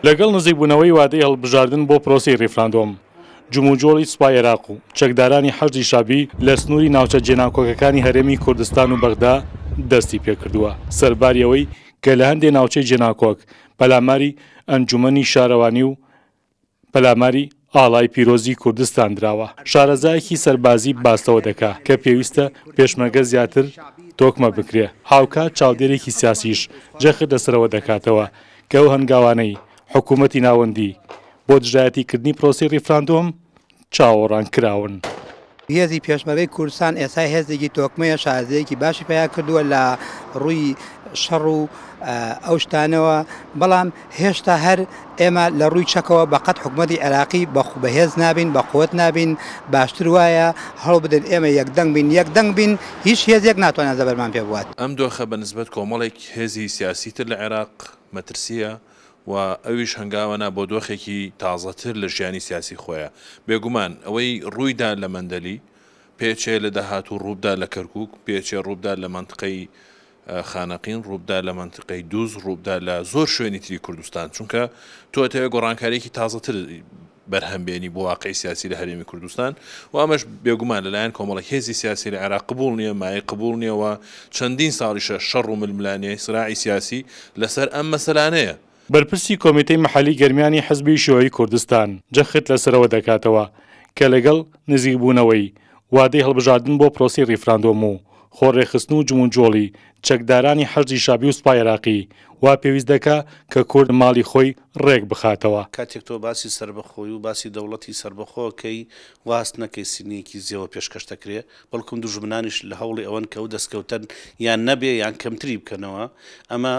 لەگەڵ نزیکبوونەوەی وادەی هەڵبژاردن بۆ پرۆسی ڕیفراندۆم جموجۆڵی سوپای عێراق و چەکدارانی حەشدی شابی لە سنووری ناوچە جێناکۆکەکانی هەرێمی کوردستان و بەغدا دەستی پێکردووە سەرباریەوەی کە لە هەندێک ناوچەی جێناکۆک پەلاماری ئەنجومەنی شارەوانی و پەلاماری ئاڵای پیرۆزی کوردستان دراوە شارەزایەکی سەربازی باستەوە دەکا کە پێویستە پێشمەرگە زیاتر تۆکمە بکرێ هاوکات چاودێرێکی سیاسیش جەخت لەسەرەوە دەکاتەوە کە ئەو هەنگاوانەی حکوومەتی ناوەندی بۆ دژایەتیکردنی پرۆسی ڕیفراندۆم چاوەڕان کراون. هێزی پێشمەرگەی کوردستان ئێستا هێزێکی تۆکمەیە شارەزایەکی باشی پیا کردووە لە ڕووی شەڕ و ئەو شتانەوە بەڵام هێشتا هەر ئێمە لە ڕووی چەکەوە بەقەت حکوومەتی عێراقی بەهێز نابین بە قووەت نابین باشتر وایە هەڵ بدەن ئێمە یەکدەنگ بین هیچ هێزێک ناتوانێت زەبەرمان پێ بوات. ئەم دۆخە بەنسبەت کۆمەڵێک هێزی سیاسیتر لە عێراق مەترسیە و ئەویش هەنگاوەنا بۆ دۆخێکی تازەتر لە ژیانی سیاسی خۆیە بێگومان ئەوەی ڕوویدا لە مەندەلی پێچێ لە داهاتوو ڕووبدا لە کەرکووک پێچێ ڕووبدا لە منتقەی خانەقین ڕووبدا لە منتقەی دووز ڕووبدا لە زۆر شوێنی تری کوردستان چونکە تۆ دەتەوێت گۆڕانکاریەکی تازەتر بەرهەمبێنی بۆ واقعی سیاسی لە هەرێمی کوردستان و ئەمەش بێگومان لەلایەن کۆمەڵێک هێزی سیاسی لە عێراق قبول نییە مای قبول نییەوە چەندین ساڵیشە شەڕ و ململانەیە سراعی سیاسی لەسەر ئەم مەسەلانەیە. بەرپرسی کۆمیتەی مەحەلی گەرمیانی حزبی شیوەی کوردستان جەخت لەسەرەوە دەکاتەوە کە لەگەڵ نزیکبوونەوەی وادەی هەڵبژاردن بۆ پرۆسی ڕیفراندۆم و خۆڕێخستن و جموجۆڵی چەکدارانی حەشدی شابی و سوپای عێراقی وا پێویست دەکا کە کورد ماڵی خۆی ڕێک بخاتەوە. کاتێک تۆ باسی سربەخۆی و باسی دەوڵەتی سربەخۆکەی واست نەکەی سینەیەکی زیەوە پێشکەش دەکرێ بەڵکم دوژمنانیش لە هەوڵی ئەوەن کە و دەستکەوتن یان نەبێ یان کەمتری بکەنەوە ئەمە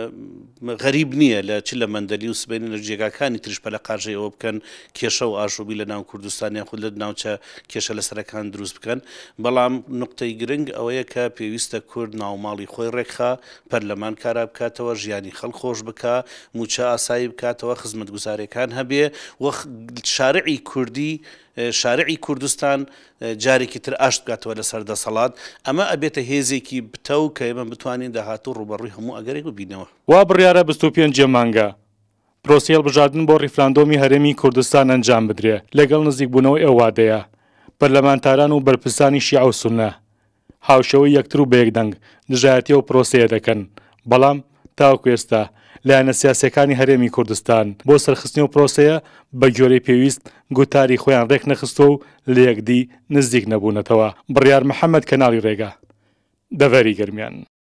غەریب نییە لە چ لە مەندەلی و سبەینە لە جێگاکانی تریش پەلە قاژەی ئەوە بکەن کێشە و ئاشوبی لە ناو کوردستانیان خود لە ناوچە کێشە لە سەرەکان دروست بکەن بەڵام نقطەی گرنگ ئەوەیە کە پێویستە کورد ناوماڵی خۆی ڕێکخا پەرلەمان کارا بکاتەوە ژیانی خەڵک خۆش بکە موچە ئاسایی بکاتەوە خزمەت گوزارەکان هەبێ و شارعی کوردی شارعی کوردستان جارێکی تر ئاشت بکاتەوە لەسەر دەسەڵات ئەمە ئەبێتە هێزێکی بتەو کە ئێمە بتوانین داهاتوو ڕوبەڕووی هەموو ئەگەرێک ببینەوە. وا بڕیارە 25 مانگە پرۆسی هەڵبژاردن بۆ ڕیفراندۆمی هەرێمی کوردستان ئەنجام بدرێ لەگەڵ نزیکبوونەوەی ئەو وادەیە پەرلەمانتاران و بەرپرسانی شیع و سونە هاوشەوەی یەکتر و بەیەکدەنگ دژایەتی و پرۆسەیە دەکەن بەڵام تاوەکو ئێستا لایەنە سیاسەکانی هەرێمی کوردستان بۆ سەرخستنی و پرۆسەیە بە گوێرەی پێویست گوتاری خۆیان ڕێک نەخستۆ و لە یەکدی نزیک نەبوونەتەوە. بڕیار محەممەد کەناڵی ڕێگا دەڤەری گەرمیان.